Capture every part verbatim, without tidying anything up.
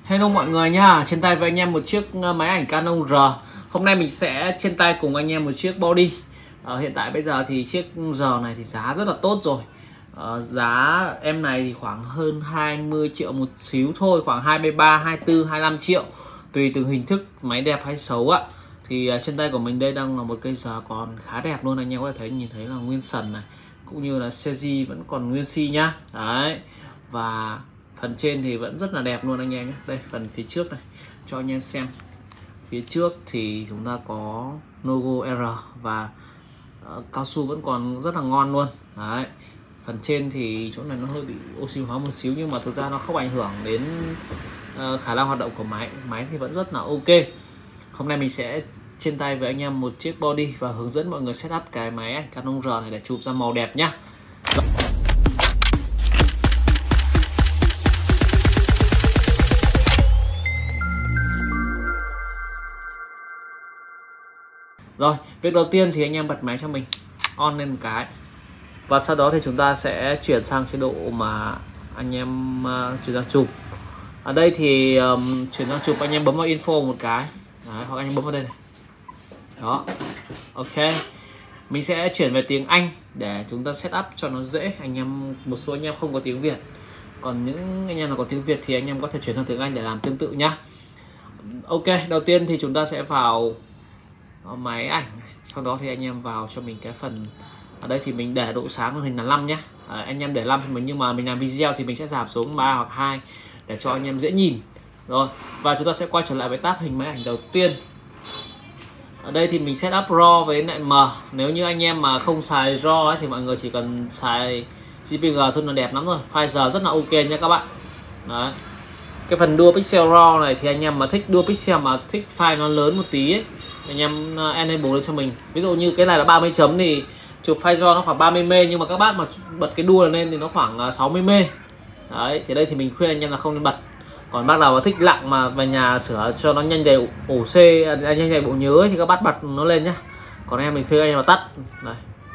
Hello mọi người nha, trên tay với anh em một chiếc máy ảnh Canon R. Hôm nay mình sẽ trên tay cùng anh em một chiếc body. Ờ, hiện tại bây giờ thì chiếc R này thì giá rất là tốt rồi. Ờ, giá em này thì khoảng hơn hai mươi triệu một xíu thôi, khoảng hai mươi ba, hai mươi tư, hai mươi lăm triệu tùy từng hình thức máy đẹp hay xấu ạ. Thì uh, trên tay của mình đây đang là một cây R còn khá đẹp luôn, anh em có thể thấy nhìn thấy là nguyên sần này, cũng như là xê giê vẫn còn nguyên si nhá. Đấy. Và phần trên thì vẫn rất là đẹp luôn anh em nhé. Đây phần phía trước này cho anh em xem. Phía trước thì chúng ta có logo R và uh, cao su vẫn còn rất là ngon luôn. Đấy. Phần trên thì chỗ này nó hơi bị oxy hóa một xíu, nhưng mà thực ra nó không ảnh hưởng đến uh, khả năng hoạt động của máy. Máy thì vẫn rất là ok. Hôm nay mình sẽ trên tay với anh em một chiếc body và hướng dẫn mọi người setup cái máy ảnh Canon R này để chụp ra màu đẹp nhá. Rồi, việc đầu tiên thì anh em bật máy cho mình, on lên một cái. Và sau đó thì chúng ta sẽ chuyển sang chế độ mà anh em uh, chuyển sang chụp. Ở đây thì um, chuyển sang chụp anh em bấm vào info một cái. Đấy, hoặc anh em bấm vào đây này. Đó. Ok. Mình sẽ chuyển về tiếng Anh để chúng ta setup cho nó dễ. Anh em một số anh em không có tiếng Việt. Còn những anh em nào có tiếng Việt thì anh em có thể chuyển sang tiếng Anh để làm tương tự nhá. Ok, đầu tiên thì chúng ta sẽ vào máy ảnh, sau đó thì anh em vào cho mình cái phần ở đây thì mình để độ sáng màn hình là năm nhé. À, anh em để năm thì mình, nhưng mà mình làm video thì mình sẽ giảm xuống ba hoặc hai để cho anh em dễ nhìn. Rồi, và chúng ta sẽ quay trở lại với tab hình máy ảnh đầu tiên. Ở đây thì mình setup RAW với lại M. Nếu như anh em mà không xài RAW ấy, thì mọi người chỉ cần xài giê pê giê thôi là đẹp lắm rồi. File giờ rất là ok nha các bạn. Đấy. Cái phần đua pixel RAW này thì anh em mà thích đua pixel mà thích file nó lớn một tí ấy, anh em enable lên cho mình. Ví dụ như cái này là ba mươi chấm thì chụp file RAW nó khoảng ba mươi mê, nhưng mà các bác mà bật cái đua lên thì nó khoảng sáu mươi mê. Đấy, thì đây thì mình khuyên anh em là không nên bật. Còn bác nào mà thích lặng mà về nhà sửa cho nó nhanh đầy ổ C, nhanh đầy bộ nhớ ấy, thì các bác bật nó lên nhá. Còn em mình khuyên anh em là tắt. Đây.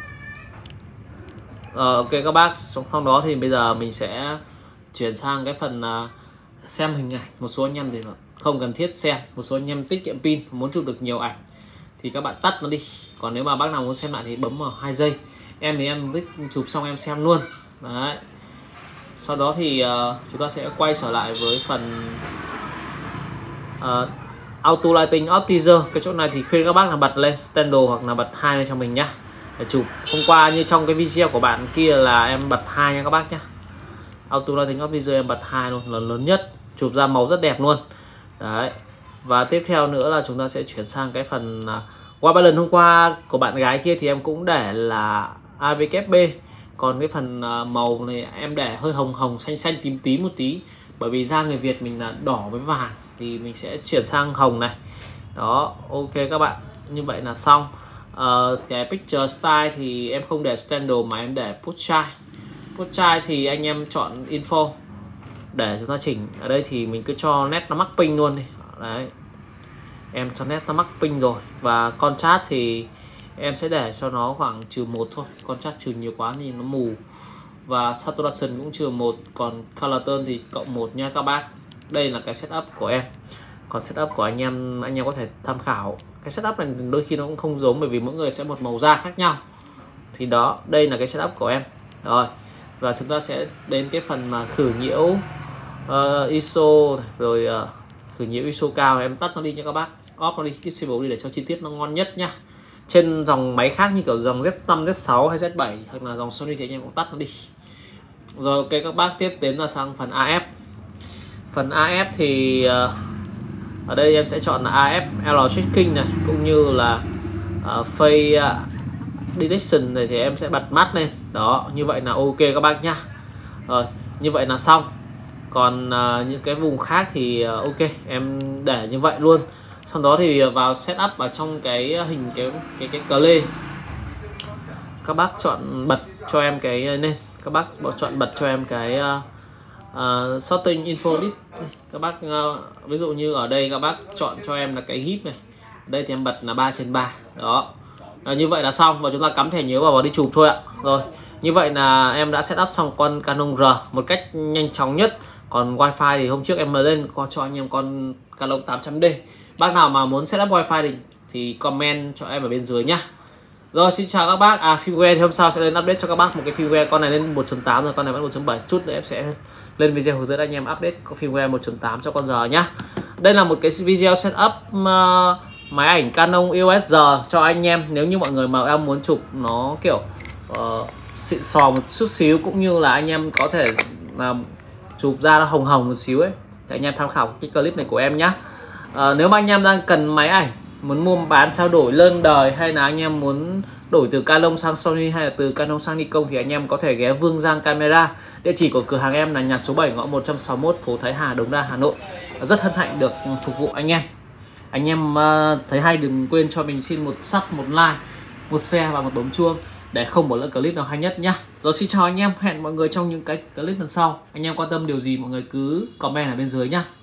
Ờ, ok các bác, sau đó thì bây giờ mình sẽ chuyển sang cái phần uh, xem hình ảnh. Một số anh em thì không cần thiết xem, một số anh em tiết kiệm pin, muốn chụp được nhiều ảnh thì các bạn tắt nó đi. Còn nếu mà bác nào muốn xem lại thì bấm vào hai giây. Em thì em thích chụp xong em xem luôn. Đấy. Sau đó thì uh, chúng ta sẽ quay trở lại với phần uh, Auto Lighting Optimizer. Cái chỗ này thì khuyên các bác là bật lên standard hoặc là bật hai lên cho mình nhá, để chụp. Hôm qua như trong cái video của bạn kia là em bật hai nha các bác nhá. Auto Lighting Optimizer em bật hai luôn, lớn lớn nhất, chụp ra màu rất đẹp luôn. Đấy. Và tiếp theo nữa là chúng ta sẽ chuyển sang cái phần uh, qua ba lần hôm qua của bạn gái kia thì em cũng để là a vê kép bê. Còn cái phần uh, màu này em để hơi hồng hồng xanh xanh tím tím một tí, bởi vì da người Việt mình là đỏ với vàng thì mình sẽ chuyển sang hồng này. Đó, ok các bạn, như vậy là xong. Uh, cái picture style thì em không để standard mà em để portrait. Portrait thì anh em chọn info để chúng ta chỉnh. Ở đây thì mình cứ cho nét nó mắc pink luôn đi. Đấy, em cho nét nó mắc pink rồi. Và contrast thì em sẽ để cho nó khoảng trừ một thôi, contrast trừ nhiều quá thì nó mù. Và saturation cũng trừ một, còn color tone thì cộng một nha các bác. Đây là cái setup của em. Còn setup của anh em anh em có thể tham khảo. Cái setup này đôi khi nó cũng không giống, bởi vì mỗi người sẽ một màu da khác nhau. Thì đó, đây là cái setup của em. Rồi, và chúng ta sẽ đến cái phần mà khử nhiễu uh, i ét ô rồi uh, khử nhiễu i ét ô cao. Em tắt nó đi nha các bác, off nó đi, disable đi để cho chi tiết nó ngon nhất nhá. Trên dòng máy khác như kiểu dòng Z năm, Z sáu hay Z bảy hoặc là dòng Sony thì anh em cũng tắt nó đi. Rồi ok các bác, tiếp đến là sang phần a ép. Phần a ép thì uh, ở đây em sẽ chọn là a ép L tracking này, cũng như là uh, face uh, detection này thì em sẽ bật mắt lên. Đó, như vậy là ok các bác nhá. Rồi, như vậy là xong. Còn uh, những cái vùng khác thì uh, ok, em để như vậy luôn. Sau đó thì vào setup ở trong cái hình cái cái cái cờ các bác chọn bật cho em cái nên các bác chọn bật cho em cái uh, uh, sorting info list. Các bác uh, ví dụ như ở đây các bác chọn cho em là cái gif này, ở đây thì em bật là ba trên ba. Đó, à, như vậy là xong, và chúng ta cắm thẻ nhớ vào và đi chụp thôi ạ. Rồi, như vậy là em đã setup xong con Canon R một cách nhanh chóng nhất. Còn wifi thì hôm trước em mới lên có cho anh em con Canon tám trăm D. Bác nào mà muốn setup wifi thì thì comment cho em ở bên dưới nhá. Rồi xin chào các bác. À firmware thì hôm sau sẽ lên update cho các bác một cái firmware, con này lên một chấm tám rồi, con này vẫn một chấm bảy. Chút nữa em sẽ lên video hướng dẫn anh em update có firmware một chấm tám cho con giờ nhá. Đây là một cái video setup uh, máy ảnh Canon e o ét giờ cho anh em. Nếu như mọi người mà em muốn chụp nó kiểu uh, xịn sò một chút xíu, cũng như là anh em có thể là chụp ra nó hồng hồng một xíu ấy, thì anh em tham khảo cái clip này của em nhá. uh, Nếu mà anh em đang cần máy ảnh, muốn mua bán trao đổi lơn đời, hay là anh em muốn đổi từ Canon sang Sony hay là từ Canon sang Nikon, thì anh em có thể ghé Vương Giang Camera. Địa chỉ của cửa hàng em là nhà số bảy, ngõ một trăm sáu mươi mốt, phố Thái Hà, Đống Đa, Hà Nội. Rất hân hạnh được phục vụ anh em. Anh em uh, thấy hay đừng quên cho mình xin một sub, một like, một share và một bấm chuông để không bỏ lỡ clip nào hay nhất nhá. Rồi xin chào anh em, hẹn mọi người trong những cái clip lần sau. Anh em quan tâm điều gì mọi người cứ comment ở bên dưới nhá.